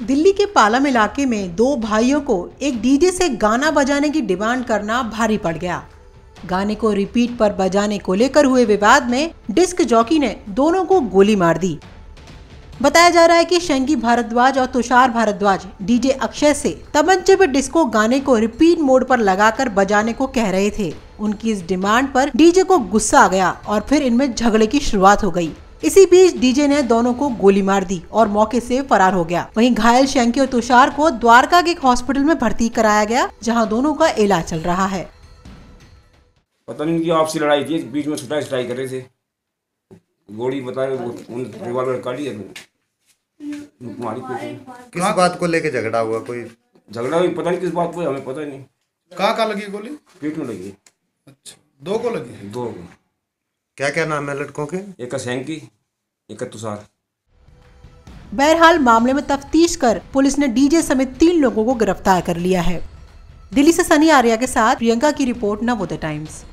दिल्ली के पालम इलाके में दो भाइयों को एक डीजे से गाना बजाने की डिमांड करना भारी पड़ गया। गाने को रिपीट पर बजाने को लेकर हुए विवाद में डिस्क जॉकी ने दोनों को गोली मार दी। बताया जा रहा है कि शंकी भारद्वाज और तुषार भारद्वाज डीजे अक्षय से तमंचे पे डिस्को गाने को रिपीट मोड पर लगाकर बजाने को कह रहे थे। उनकी इस डिमांड पर डीजे को गुस्सा आ गया और फिर इनमें झगड़े की शुरुआत हो गई। इसी बीच डीजे ने दोनों को गोली मार दी और मौके से फरार हो गया। वहीं घायल शंकी और तुषार को द्वारका के एक हॉस्पिटल में भर्ती कराया गया, जहां दोनों का इलाज चल रहा है। पता नहीं, इनकी आपसी लड़ाई थी, बीच में छुटाई कर रहे थे। गोली बताए रिवॉल्वर काटी है, किस बात को लेके झगड़ा हुआ? कोई झगड़ा हुई, पता नहीं किस बात को, हमें पता नहीं। कहाँ लगी गोली? पेट में लगी। अच्छा, दो को लगी? दो को। क्या क्या नाम है लड़कों के? एक का शंकी, एक का तुषार। बहरहाल मामले में तफ्तीश कर पुलिस ने डीजे समेत 3 लोगों को गिरफ्तार कर लिया है। दिल्ली से सनी आर्या के साथ प्रियंका की रिपोर्ट, नवोदय टाइम्स।